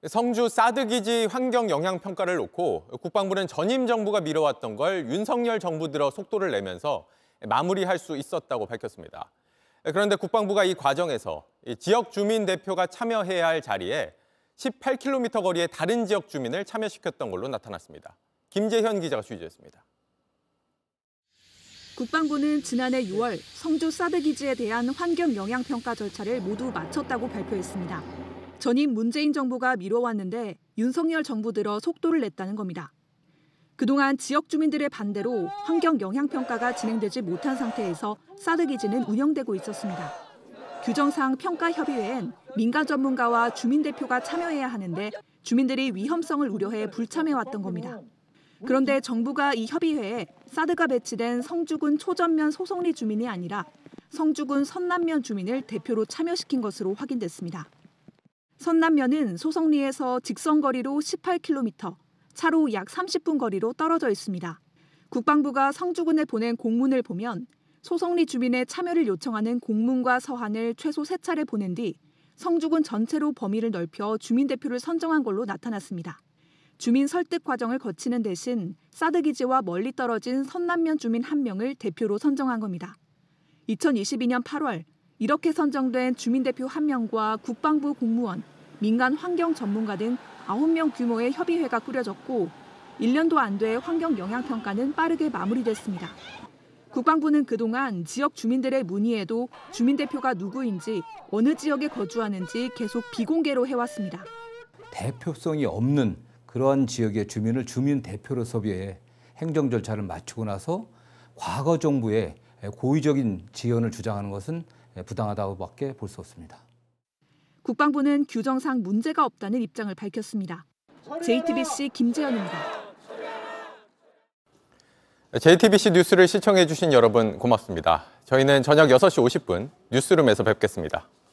성주 사드기지 환경영향평가를 놓고 국방부는 전임 정부가 미뤄왔던 걸 윤석열 정부 들어 속도를 내면서 마무리할 수 있었다고 밝혔습니다. 그런데 국방부가 이 과정에서 지역 주민 대표가 참여해야 할 자리에 18km 거리의 다른 지역 주민을 참여시켰던 걸로 나타났습니다. 김재현 기자가 취재했습니다. 국방부는 지난해 6월 성주 사드기지에 대한 환경영향평가 절차를 모두 마쳤다고 발표했습니다. 전임 문재인 정부가 미뤄왔는데 윤석열 정부 들어 속도를 냈다는 겁니다. 그동안 지역 주민들의 반대로 환경영향평가가 진행되지 못한 상태에서 사드기지는 운영되고 있었습니다. 규정상 평가협의회엔 민간 전문가와 주민 대표가 참여해야 하는데 주민들이 위험성을 우려해 불참해왔던 겁니다. 그런데 정부가 이 협의회에 사드가 배치된 성주군 초전면 소송리 주민이 아니라 성주군 선남면 주민을 대표로 참여시킨 것으로 확인됐습니다. 선남면은 소송리에서 직선거리로 18km, 차로 약 30분 거리로 떨어져 있습니다. 국방부가 성주군에 보낸 공문을 보면 소송리 주민의 참여를 요청하는 공문과 서한을 최소 3차례 보낸 뒤 성주군 전체로 범위를 넓혀 주민 대표를 선정한 걸로 나타났습니다. 주민 설득 과정을 거치는 대신 사드기지와 멀리 떨어진 선남면 주민 1명을 대표로 선정한 겁니다. 2022년 8월 이렇게 선정된 주민 대표 1명과 국방부 공무원, 민간 환경 전문가 등 9명 규모의 협의회가 꾸려졌고 1년도 안 돼 환경 영향평가는 빠르게 마무리됐습니다. 국방부는 그동안 지역 주민들의 문의에도 주민 대표가 누구인지 어느 지역에 거주하는지 계속 비공개로 해왔습니다. 대표성이 없는 그러한 지역의 주민을 주민 대표로 섭외해 행정 절차를 마치고 나서 과거 정부의 고의적인 지연을 주장하는 것은 부당하다고밖에 볼 수 없습니다. 국방부는 규정상 문제가 없다는 입장을 밝혔습니다. JTBC 김재현입니다. JTBC 뉴스를 시청해 주신 여러분 고맙습니다. 저희는 저녁 6시 50분 뉴스룸에서 뵙겠습니다.